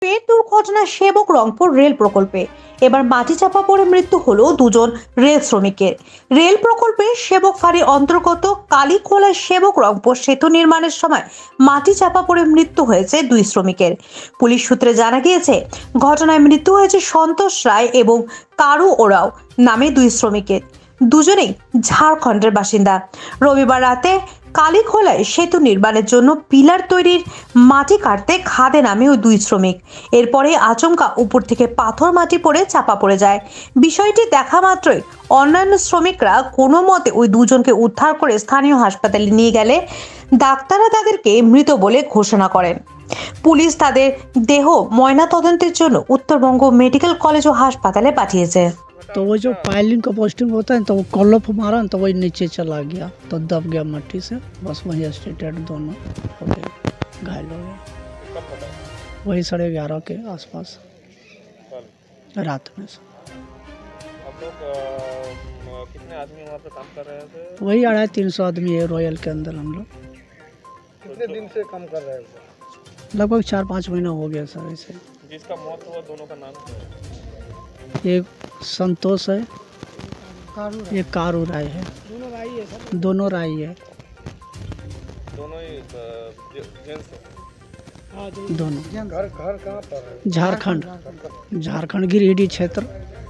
ফের দুর্ঘটনা সেবক রংপুর রেল প্রকল্পে। এবার মাটি চাপা পড়ে মৃত্যু হলো দুজন রেল শ্রমিকের। রেল প্রকল্পে সেবক ফাঁড়ির অন্তর্গত কালীখোলায় সেবক রংপুর সেতু নির্মাণের সময় মাটি চাপা পড়ে মৃত্যু হয়েছে দুই শ্রমিকের। পুলিশ সূত্রে জানা গিয়েছে, ঘটনায় মৃত্যু হয়েছে সন্তোষ রায় এবং কারু ওরাও নামে দুই শ্রমিকের। দুজনেই ঝাড়খণ্ডের বাসিন্দা। রবিবার রাতে কালীখোলায় সেতু নির্মাণের জন্য পিলার তৈরির মাটি কাটতে খাদে নামে ওই দুই শ্রমিক। এরপরে আচমকা উপর থেকে পাথর মাটি পড়ে চাপা পড়ে যায়। বিষয়টি দেখা মাত্রই অন্যান্য শ্রমিকরা কোনো মতে ওই দুজনকে উদ্ধার করে স্থানীয় হাসপাতালে নিয়ে গেলে ডাক্তাররা তাদেরকে মৃত বলে ঘোষণা করেন। পুলিশ তাদের দেহ ময়নাতদন্তের জন্য উত্তরবঙ্গ মেডিকেল कॉलेज ও হাসপাতালে পাঠিয়েছে। तो वो जो पायलिन का पोस्टिंग होता है तो वो कॉलअप मारा तो वही नीचे चला गया तो दब गया मट्टी से, बस वहीं स्टेटेड दोनों हो गए, घायल हो गए। वही 11:30 के आसपास रात में से। आप लोग कितने आदमी वहाँ पे काम कर रहे थे? वही 250-300 आदमी है रॉयल के अंदर हम लोग। कितने दिन से काम कर रहे थे? लगभग 4-5 महीना हो गया सर ऐसे। जिसका मौत हुआ दोनों का नाम क्या है? एक संतोष है, एक कारू राय है। दोनों राय है। दोनों ही जेंट्स हैं। दोनों घर कहाँ पर है? झारखंड गिरिडीह क्षेत्र।